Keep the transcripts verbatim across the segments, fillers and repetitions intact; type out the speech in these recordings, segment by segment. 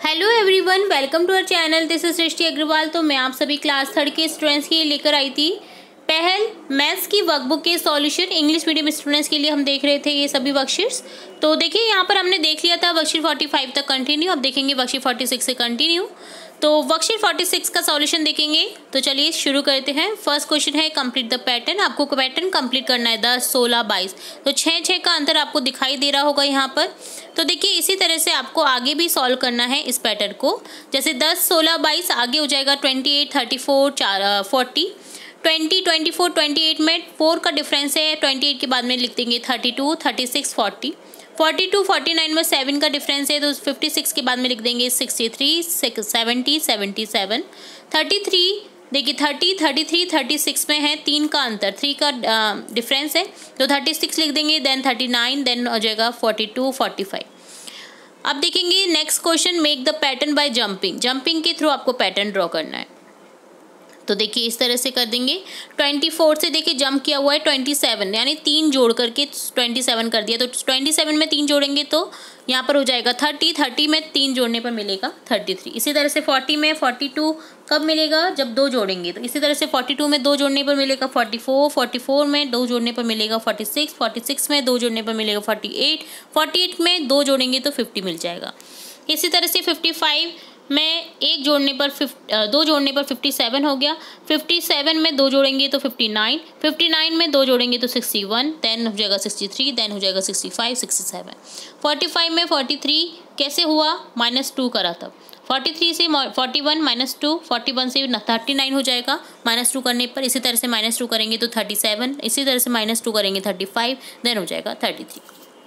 Hello everyone, welcome to our channel. This is Srishti Agarwal. तो मैं आप सभी क्लास थर्ड के स्टूडेंट्स के लिए लेकर आई थी पहल मैथ्स की वर्कबुक के सॉल्यूशन। इंग्लिश मीडियम स्टूडेंट्स के लिए हम देख रहे थे ये सभी वर्कशीट्स। तो देखिए यहाँ पर हमने देख लिया था वर्कशीट पैंतालीस तक कंटिन्यू। अब देखेंगे वर्कशीट छियालीस से कंटिन्यू। तो वर्कशीट छियालीस का सॉल्यूशन देखेंगे। तो चलिए शुरू करते हैं। फर्स्ट क्वेश्चन है कंप्लीट द पैटर्न। आपको पैटर्न कंप्लीट करना है दस, सोलह, बाईस। तो छः छः का अंतर आपको दिखाई दे रहा होगा यहाँ पर। तो देखिए इसी तरह से आपको आगे भी सॉल्व करना है इस पैटर्न को। जैसे दस, सोलह, बाईस, आगे हो जाएगा अट्ठाईस, चौंतीस, चार forty, twenty, twenty four, twenty eight में फोर का डिफरेंस है। अट्ठाईस के बाद में लिख देंगे thirty two, thirty six, forty, forty two, forty nine में सेवन का डिफरेंस है तो छप्पन के बाद में लिख देंगे sixty three, seventy, seventy seven, thirty three. देखिए thirty, thirty three, thirty six में है तीन का अंतर, थ्री का डिफरेंस है तो थर्टी सिक्स लिख देंगे। देन थर्टी नाइन, देन हो जाएगा फोर्टी टू, फोर्टी फाइव। अब देखेंगे next question, make the pattern by jumping. Jumping के थ्रू आपको पैटर्न ड्रॉ करना है। तो देखिए इस तरह से कर देंगे। चौबीस से देखिए जंप किया हुआ है सत्ताईस, यानी तीन जोड़ करके सत्ताईस कर दिया। तो सत्ताईस में तीन जोड़ेंगे तो यहाँ पर हो जाएगा तीस, तीस में तीन जोड़ने पर मिलेगा तैंतीस। इसी तरह से चालीस में बयालीस कब मिलेगा, जब दो जोड़ेंगे। तो इसी तरह से बयालीस में दो जोड़ने पर मिलेगा चौवालीस, चौवालीस में दो जोड़ने पर मिलेगा छियालीस, छियालीस में दो जोड़ने पर मिलेगा अड़तालीस, अड़तालीस में दो जोड़ेंगे तो पचास मिल जाएगा। इसी तरह से पचपन में एक जोड़ने पर दो जोड़ने पर सत्तावन हो गया। सत्तावन में दो जोड़ेंगे तो उनसठ, उनसठ में दो जोड़ेंगे तो इकसठ, देन हो जाएगा तिरसठ, देन हो जाएगा पैंसठ, सड़सठ। पैंतालीस में तैंतालीस कैसे हुआ, माइनस टू करा तब। तैंतालीस से इकतालीस माइनस टू, इकतालीस से उनतालीस हो जाएगा माइनस टू करने पर। इसी तरह से माइनस टू करेंगे तो सैंतीस, इसी तरह से माइनस टू करेंगे पैंतीस, देन हो जाएगा तैंतीस।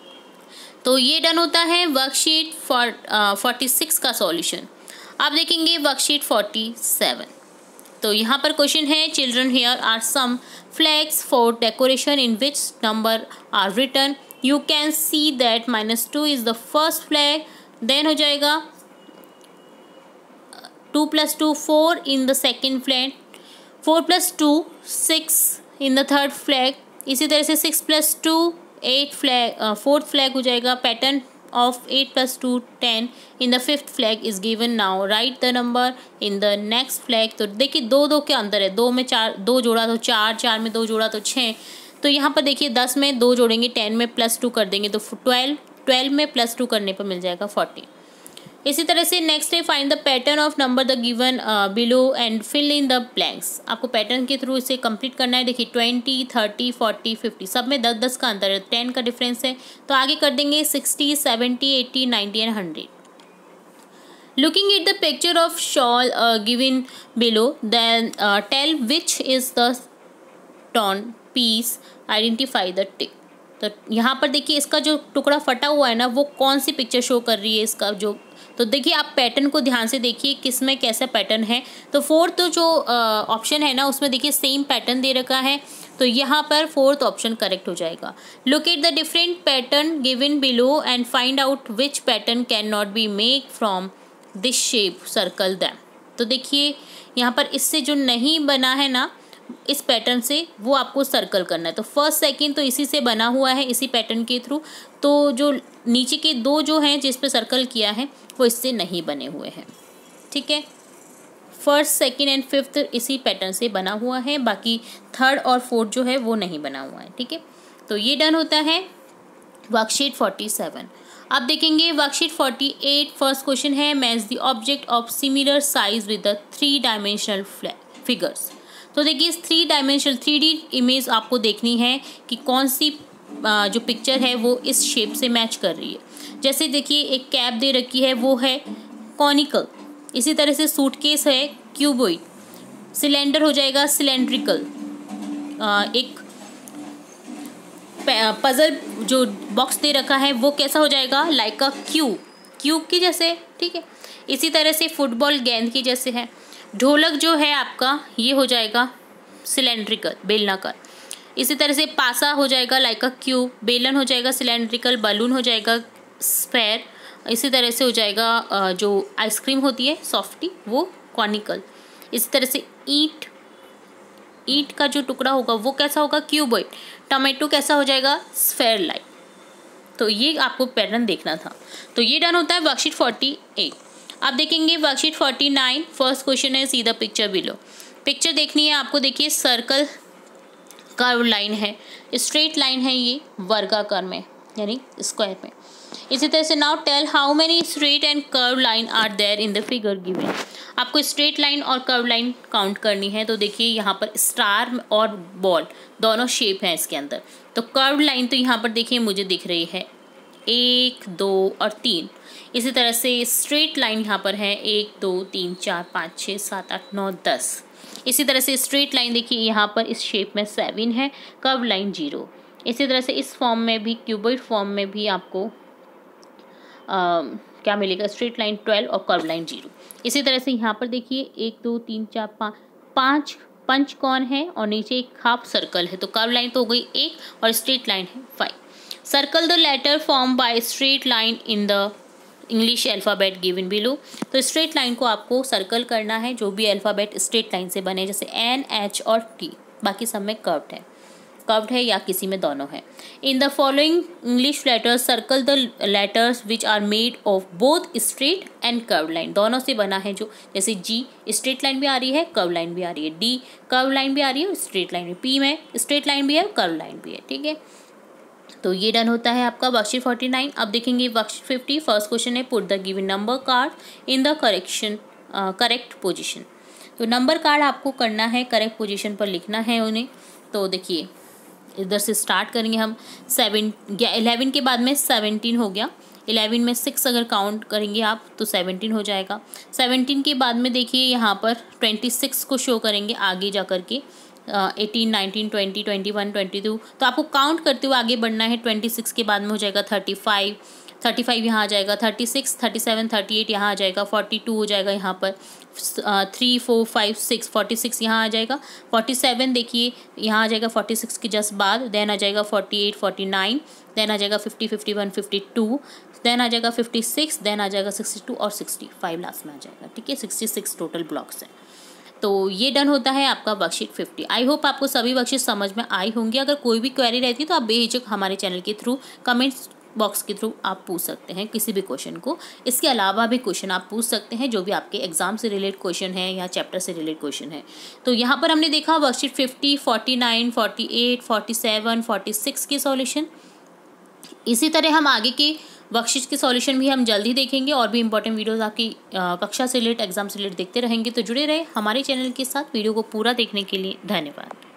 तो ये डन होता है वर्कशीट फॉर फोर्टी सिक्स का सॉल्यूशन। आप देखेंगे वर्कशीट सैंतालीस। तो यहाँ पर क्वेश्चन है children here are some flags for decoration in which number are written. You can see that minus two is the first flag, then हो जाएगा two plus two four in the second flag, four plus two six in the third flag. इसी तरह से six plus two eight flag, fourth flag हो जाएगा। Pattern of eight plus two, ten in the fifth flag is given. Now write the number in the next flag. तो देखिए दो दो के अंदर है, दो में चार, दो जोड़ा तो चार, चार में दो जोड़ा तो छः। तो यहाँ पर देखिए दस में दो जोड़ेंगे, टेन में प्लस टू कर देंगे तो ट्वेल्व, ट्वेल्व में प्लस टू करने पर मिल जाएगा फोर्टी। इसी तरह से नेक्स्ट है find the pattern of number the given below and fill in the blanks. आपको पैटर्न के थ्रू इसे कंप्लीट करना है। देखिए ट्वेंटी, थर्टी, फोर्टी, फिफ्टी सब में दस दस का अंतर है, टेन का डिफरेंस है तो आगे कर देंगे sixty, seventy, eighty, ninety and hundred. Looking at the picture of shawl given below then tell which is the torn piece, identify the tick. तो यहाँ पर देखिए इसका जो टुकड़ा फटा हुआ है ना वो कौन सी पिक्चर शो कर रही है इसका जो। तो देखिए आप पैटर्न को ध्यान से देखिए किस में कैसा पैटर्न है। तो फोर्थ तो जो ऑप्शन है ना उसमें देखिए सेम पैटर्न दे रखा है तो यहाँ पर फोर्थ ऑप्शन करेक्ट हो जाएगा। Look at the different pattern given below and find out which pattern can not be make from this shape, circle them. तो देखिए यहाँ पर इससे जो नहीं बना है ना इस पैटर्न से वो आपको सर्कल करना है। तो फर्स्ट सेकंड तो इसी से बना हुआ है, इसी पैटर्न के थ्रू। तो जो नीचे के दो जो हैं जिस पे सर्कल किया है वो इससे नहीं बने हुए हैं, ठीक है। फर्स्ट, सेकंड एंड फिफ्थ इसी पैटर्न से बना हुआ है, बाकी थर्ड और फोर्थ जो है वो नहीं बना हुआ है, ठीक है। तो ये डन होता है वर्कशीट फोर्टी सेवन। आप देखेंगे worksheet forty eight. First question है match the object of similar size with the three dimensional figures. तो देखिए इस three dimensional three D image आपको देखनी है कि कौन सी जो पिक्चर है वो इस शेप से मैच कर रही है। जैसे देखिए एक कैप दे रखी है वो है कॉनिकल, इसी तरह से सूटकेस है क्यूबॉइड, सिलेंडर हो जाएगा सिलेंड्रिकल, एक पजल जो बॉक्स दे रखा है वो कैसा हो जाएगा, लाइक अ क्यूब, क्यूब की जैसे, ठीक है। इसी तरह से फुटबॉल गेंद की जैसे है। ढोलक जो है आपका ये हो जाएगा सिलेंड्रिकल, बेलनाकार। इसी तरह से पासा हो जाएगा लाइक अ क्यूब, बेलन हो जाएगा सिलेंड्रिकल, बलून हो जाएगा स्फेयर। इसी तरह से हो जाएगा जो आइसक्रीम होती है सॉफ्टी वो कॉनिकल। इसी तरह से ईंट, ईंट का जो टुकड़ा होगा वो कैसा होगा, क्यूबॉइड। टमाटो कैसा हो जाएगा, स्फेयर लाइक। तो ये आपको पैटर्न देखना था। तो ये डन होता है वर्कशीट फोर्टी एट। अब देखेंगे worksheet forty nine. First question है see the picture below. Picture देखनी है आपको। देखिए सर्कल कर्व लाइन है, स्ट्रेट लाइन है, ये वर्गाकार में यानी स्क्वायर में। इसी तरह से now tell how many straight and curve line are there in the figure given. आपको स्ट्रेट लाइन और कर्व लाइन काउंट करनी है। तो देखिए यहाँ पर स्टार और बॉल दोनों शेप हैं इसके अंदर। तो कर्व लाइन तो यहाँ पर देखिए मुझे दिख रही है एक, दो और तीन। इसी तरह से स्ट्रेट लाइन यहाँ पर है एक, दो, तीन, चार, पाँच, छः, सात, आठ, नौ, दस। इसी तरह से स्ट्रेट लाइन देखिए यहाँ पर इस शेप में सेवन है, कर्व लाइन जीरो। इसी तरह से इस फॉर्म में भी, क्यूबॉइड फॉर्म में भी आपको आ, क्या मिलेगा, स्ट्रेट लाइन ट्वेल्व और कर्व लाइन जीरो। इसी तरह से यहाँ पर देखिए एक, दो, तीन, चार, पाँच पाँच पंचकोण है और नीचे एक हाफ सर्कल है। तो कर्व लाइन तो हो गई एक और स्ट्रेट लाइन है five. Circle the letter form by straight line in the English alphabet given below. तो स्ट्रेट लाइन को आपको सर्कल करना है जो भी अल्फ़ाबेट स्ट्रेट लाइन से बने, जैसे एन, एच और टी। बाकी सब में कर्व्ड है, कर्व्ड है या किसी में दोनों है। In the following English letters circle the letters which are made of both straight and curve line. दोनों से बना है जो, जैसे जी स्ट्रेट लाइन भी आ रही है, कर्व लाइन भी आ रही है, डी कर्व लाइन भी आ रही है और स्ट्रेट लाइन भी, पी में स्ट्रेट लाइन भी है, कर्व लाइन भी है। ठीक है, तो ये डन होता है आपका वर्कशीट फोर्टी नाइन। अब देखेंगे वर्कशीट फिफ्टी। फर्स्ट क्वेश्चन है put the given number card in the correction correct position. तो नंबर कार्ड आपको करना है, करेक्ट पोजीशन पर लिखना है उन्हें। तो देखिए इधर से स्टार्ट करेंगे हम। सेवन इलेवन के बाद में सेवनटीन हो गया। इलेवन में सिक्स अगर काउंट करेंगे आप तो सेवनटीन हो जाएगा। सेवनटीन के बाद में देखिए यहाँ पर ट्वेंटी सिक्स को शो करेंगे आगे जा कर के। Eighteen, nineteen, twenty, twenty one, twenty two. तो आपको काउंट करते हुए आगे बढ़ना है। ट्वेंटी सिक्स के बाद में हो जाएगा थर्टी फाइव, थर्टी फाइव यहाँ आ जाएगा, thirty six, thirty seven, thirty eight यहाँ आ जाएगा, फोर्टी टू हो जाएगा यहाँ पर, three, four, five, six, forty six यहाँ आ जाएगा, फोर्टी सेवन देखिए यहाँ आ जाएगा फोर्टी सिक्स के जस्ट बाद। देन आ जाएगा forty eight, forty nine, then आ जाएगा fifty, fifty one, fifty two, then आ जाएगा फिफ्टी सिक्स, देन आ जाएगा सिक्सटी टू और सिक्सटी फाइव लास्ट में आ जाएगा। ठीक है, सिक्सटी सिक्स टोटल ब्लॉक्स हैं। तो ये डन होता है आपका वर्कशीट फिफ्टी। आई होप आपको सभी वर्कशीट समझ में आई होंगी। अगर कोई भी क्वेरी रहती है तो आप बेहिचक हमारे चैनल के थ्रू, कमेंट्स बॉक्स के थ्रू आप पूछ सकते हैं किसी भी क्वेश्चन को। इसके अलावा भी क्वेश्चन आप पूछ सकते हैं जो भी आपके एग्जाम से रिलेटेड क्वेश्चन है या चैप्टर से रिलेटेड क्वेश्चन है। तो यहाँ पर हमने देखा worksheet fifty, forty nine, forty eight, forty seven, forty six के सॉल्यूशन। इसी तरह हम आगे के वर्कशीट के सॉल्यूशन भी हम जल्दी देखेंगे और भी इंपॉर्टेंट वीडियोस आपकी कक्षा से रिलेटेड, एग्जाम से रिलेटेड देखते रहेंगे। तो जुड़े रहे हमारे चैनल के साथ। वीडियो को पूरा देखने के लिए धन्यवाद।